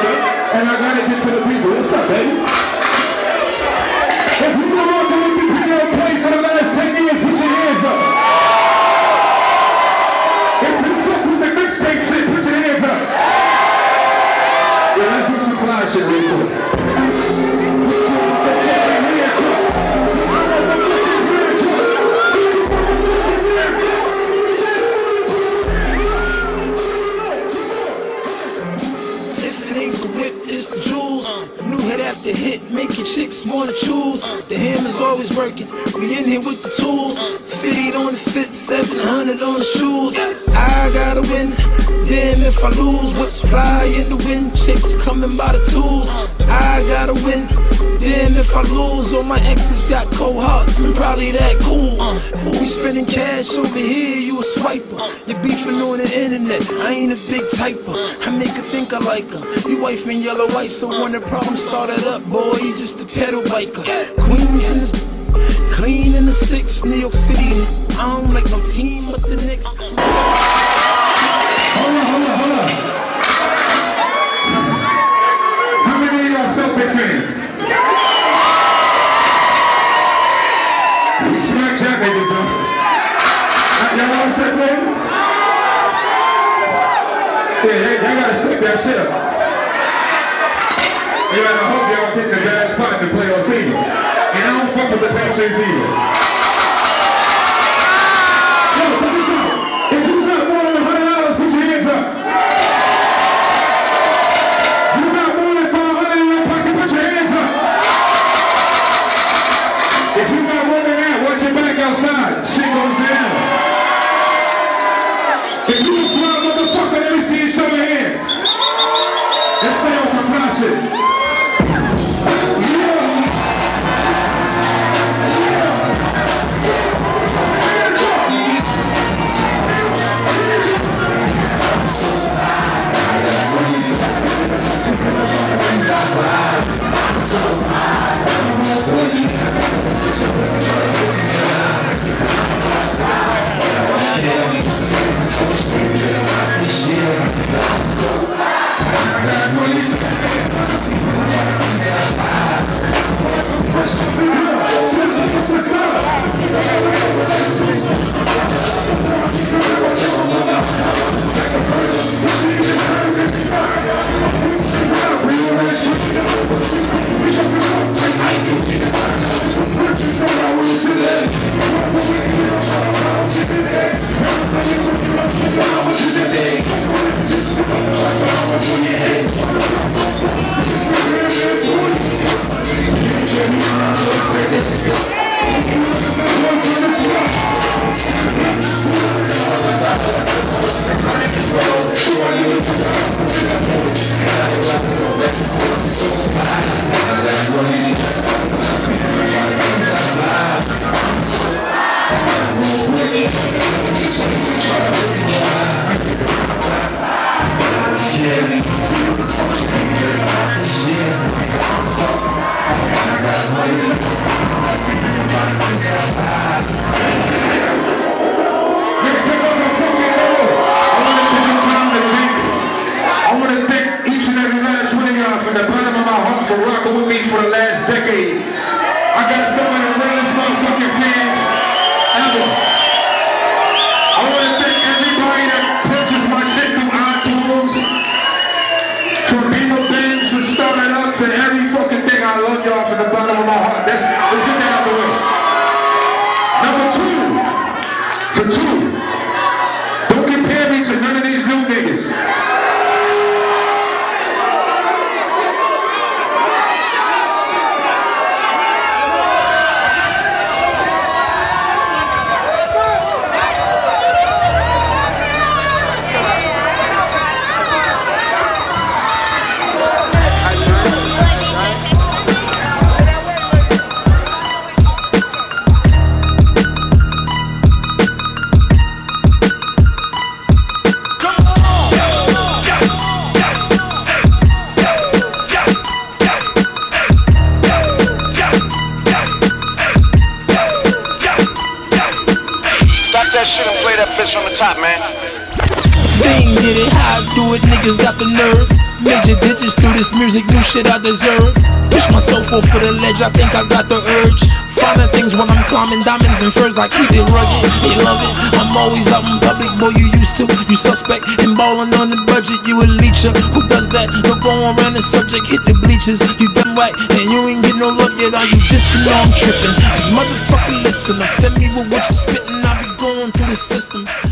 brother, and I gotta get to the people. What's up, baby? If you know what we've been playing for the last 10 years, put your hands up. If you fuck with the mixtape shit, put your hands up. Yeah, let's do some fly shit real quick. The hit, making chicks wanna choose. The hammer's always working. We in here with the tools. 50 on the fit, 700 on the shoes. I gotta win. Damn if I lose. Whips fly in the wind. Chicks coming by the tools. I gotta win. Damn if I lose. All my exes got cold hearts. I'm probably that cool. We spending cash over here. You a swiper. You beefing on the internet. I ain't a big typer. I make her think I like her. You wife in yellow white, so when the problem started up, boy, you just a pedal biker. Queens in this, clean in the 6, New York City. I don't like no team but the Knicks. Hold on. How many of y'all Celtic fans? We smack that niggas though. Y'all all set, baby? Yeah, y'all gotta stick that shit up. Yeah, I hope y'all get the bad spot to play on either. And I don't fuck with the Patriots either. Yo, check this out. If you got more than $100, put your hands up. You got more than $500 in your pocket, put your hands up. If you got more than that, watch your back outside. Shit goes down. If you a fly motherfucker, let me see you show your hands. Let's stay on some fly shit. That shit and play that bitch from the top, man. They ain't did it, how I do it, niggas got the nerve. Major digits through this music, new shit I deserve. Push myself off for the ledge, I think I got the urge. Finding things when I'm climbing diamonds and furs, I keep it rugged, they love it. I'm always out in public, boy, you used to. You suspect and ballin' on the budget, you a leecher. Who does that? No going around the subject, hit the bleachers. You done right, and you ain't get no love yet. Are you dissing? No, I'm tripping. Cause motherfucker, listen, offend me with what you spittin', I be going through the system.